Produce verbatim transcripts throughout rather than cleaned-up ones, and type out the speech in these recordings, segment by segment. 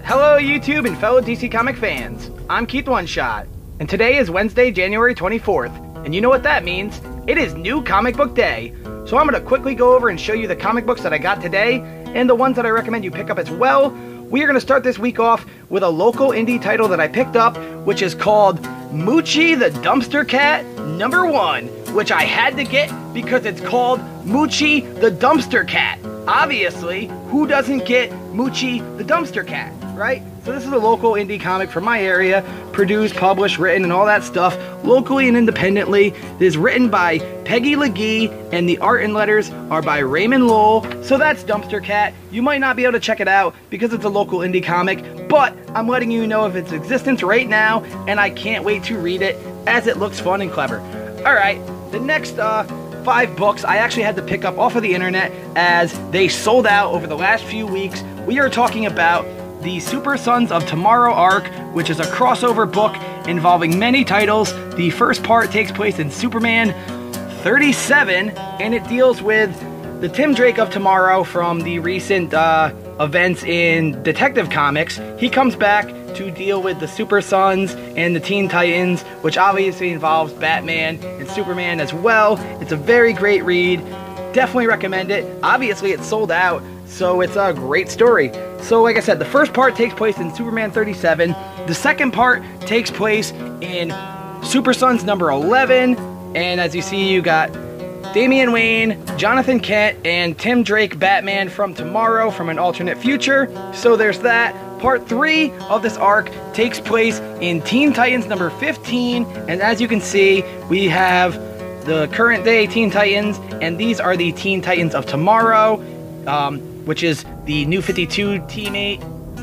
Hello YouTube and fellow D C Comic fans, I'm Keith One Shot, and today is Wednesday, January twenty-fourth, and you know what that means? It is New Comic Book Day. So I'm going to quickly go over and show you the comic books that I got today, and the ones that I recommend you pick up as well. We are going to start this week off with a local indie title that I picked up, which is called Moochie the Dumpster Cat number one, which I had to get because it's called Moochie the Dumpster Cat. Obviously, who doesn't get Moochie the Dumpster Cat, right? So this is a local indie comic from my area, produced, published, written, and all that stuff, locally and independently. It is written by Peggy LeGee, and the art and letters are by Raymond Lowell. So that's Dumpster Cat. You might not be able to check it out because it's a local indie comic, but I'm letting you know of its existence right now, and I can't wait to read it as it looks fun and clever. Alright, the next uh, five books I actually had to pick up off of the internet as they sold out over the last few weeks. We are talking about the Super Sons of Tomorrow arc, which is a crossover book involving many titles. The first part takes place in Superman thirty-seven, and it deals with the Tim Drake of tomorrow from the recent uh, events in Detective Comics. He comes back to deal with the Super Sons and the Teen Titans, which obviously involves Batman and Superman as well. It's a very great read. Definitely recommend it. Obviously, it's sold out, so it's a great story. So like I said, the first part takes place in Superman thirty-seven. The second part takes place in Super Sons number eleven. And as you see, you got Damian Wayne, Jonathan Kent, and Tim Drake Batman from tomorrow from an alternate future. So there's that. Part three of this arc takes place in Teen Titans number fifteen. And as you can see, we have the current day Teen Titans, and these are the Teen Titans of tomorrow, um, which is the New fifty-two teammate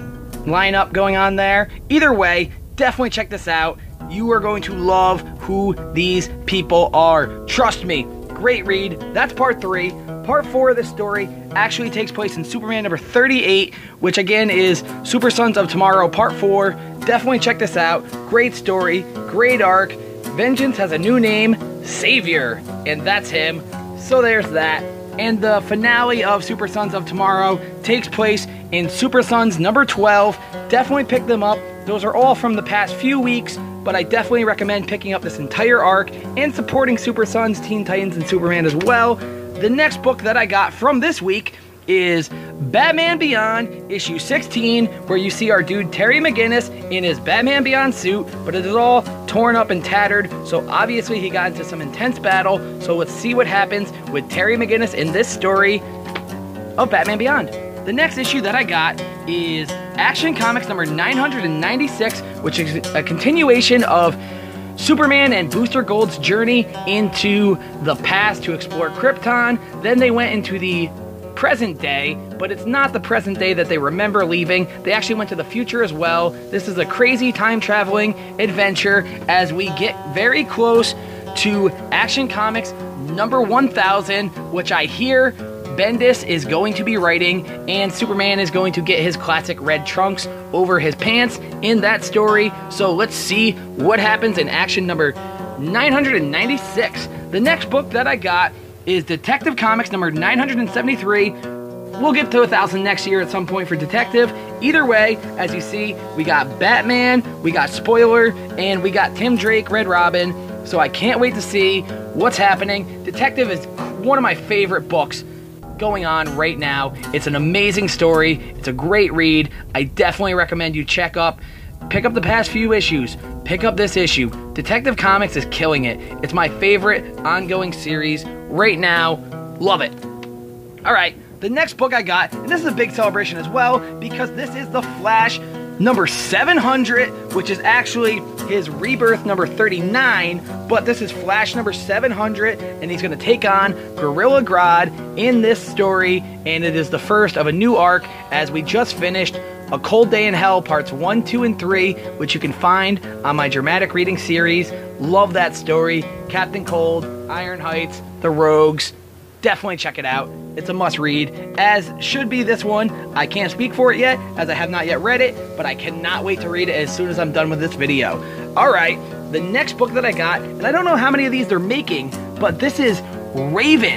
lineup going on there. Either way, definitely check this out. You are going to love who these people are. Trust me. Great read. That's part three. Part four of this story actually takes place in Superman number thirty-eight, which again is Super Sons of Tomorrow part four. Definitely check this out. Great story. Great arc. Vengeance has a new name, Savior, and that's him. So there's that. And the finale of Super Sons of Tomorrow takes place in Super Sons number twelve. Definitely pick them up. Those are all from the past few weeks, but I definitely recommend picking up this entire arc and supporting Super Sons, Teen Titans, and Superman as well. The next book that I got from this week is Batman Beyond issue sixteen, where you see our dude Terry McGinnis in his Batman Beyond suit, but it is all torn up and tattered, so obviously he got into some intense battle. So let's see what happens with Terry McGinnis in this story of Batman Beyond. The next issue that I got is Action Comics number nine hundred ninety-six, which is a continuation of Superman and Booster Gold's journey into the past to explore Krypton. Then they went into the present day, but it's not the present day that they remember leaving. They actually went to the future as well. This is a crazy time-traveling adventure as we get very close to Action Comics number one thousand, which I hear Bendis is going to be writing, and Superman is going to get his classic red trunks over his pants in that story. So let's see what happens in Action number nine hundred ninety-six. The next book that I got is Detective Comics number nine hundred seventy-three. We'll get to one thousand next year at some point for Detective. Either way, as you see, we got Batman, we got Spoiler, and we got Tim Drake, Red Robin. So I can't wait to see what's happening. Detective is one of my favorite books going on right now. It's an amazing story. It's a great read. I definitely recommend you check up. Pick up the past few issues. Pick up this issue. Detective Comics is killing it. It's my favorite ongoing series right now. Love it. Alright, the next book I got, and this is a big celebration as well, because this is The Flash number seven hundred, which is actually his rebirth number thirty-nine, but this is Flash number seven hundred, and he's going to take on Gorilla Grodd in this story, and it is the first of a new arc as we just finished A Cold Day in Hell parts one, two, and three, which you can find on my dramatic reading series. Love that story. Captain Cold, Iron Heights, The Rogues. Definitely check it out. It's a must read, as should be this one. I can't speak for it yet, as I have not yet read it, but I cannot wait to read it as soon as I'm done with this video. Alright, the next book that I got, and I don't know how many of these they're making, but this is Raven,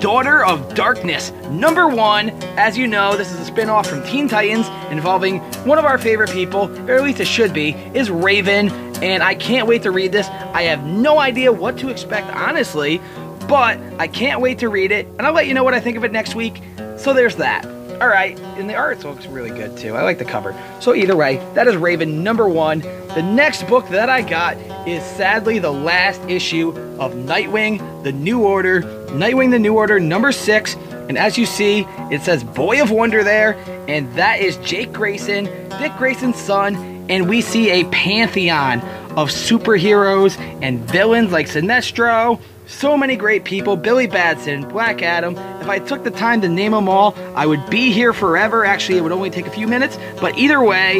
Daughter of Darkness, number one. As you know, this is a spin-off from Teen Titans involving one of our favorite people, or at least it should be, is Raven, and I can't wait to read this. I have no idea what to expect, honestly, but I can't wait to read it, and I'll let you know what I think of it next week, so there's that. Alright, and the art looks really good too. I like the cover. So either way, that is Raven number one. The next book that I got is sadly the last issue of Nightwing, The New Order. Nightwing, The New Order number six. And as you see, it says Boy of Wonder there. And that is Jake Grayson, Dick Grayson's son. And we see a pantheon of superheroes and villains like Sinestro. So many great people, Billy Batson, Black Adam. If I took the time to name them all, I would be here forever. Actually, it would only take a few minutes. But either way,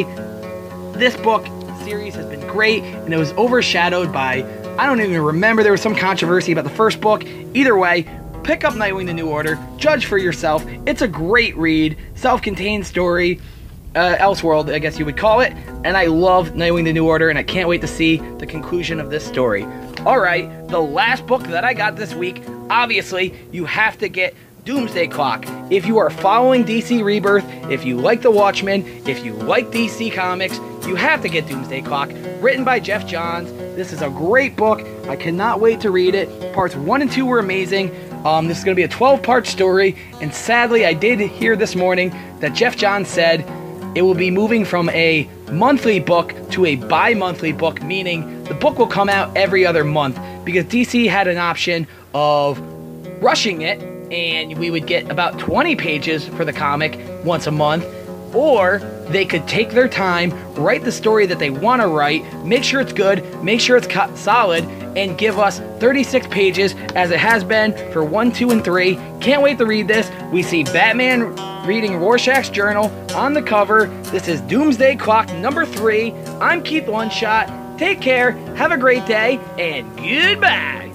this book series has been great, and it was overshadowed by, I don't even remember, there was some controversy about the first book. Either way, pick up Nightwing, The New Order. Judge for yourself. It's a great read, self-contained story. Uh, Elseworld, I guess you would call it, and I love Nightwing, The New Order, and I can't wait to see the conclusion of this story. Alright, the last book that I got this week, obviously, you have to get Doomsday Clock. If you are following D C Rebirth, if you like The Watchmen, if you like D C Comics, you have to get Doomsday Clock, written by Geoff Johns. This is a great book. I cannot wait to read it. Parts one and two were amazing. Um, this is going to be a twelve-part story, and sadly, I did hear this morning that Geoff Johns said it will be moving from a monthly book to a bi-monthly book, meaning the book will come out every other month, because D C had an option of rushing it, and we would get about twenty pages for the comic once a month, or they could take their time, write the story that they want to write, make sure it's good, make sure it's solid, and give us thirty-six pages, as it has been for one, two, and three. Can't wait to read this. We see Batman reading Rorschach's journal on the cover. This is Doomsday Clock number three. I'm Keith One Shot. Take care, have a great day, and goodbye!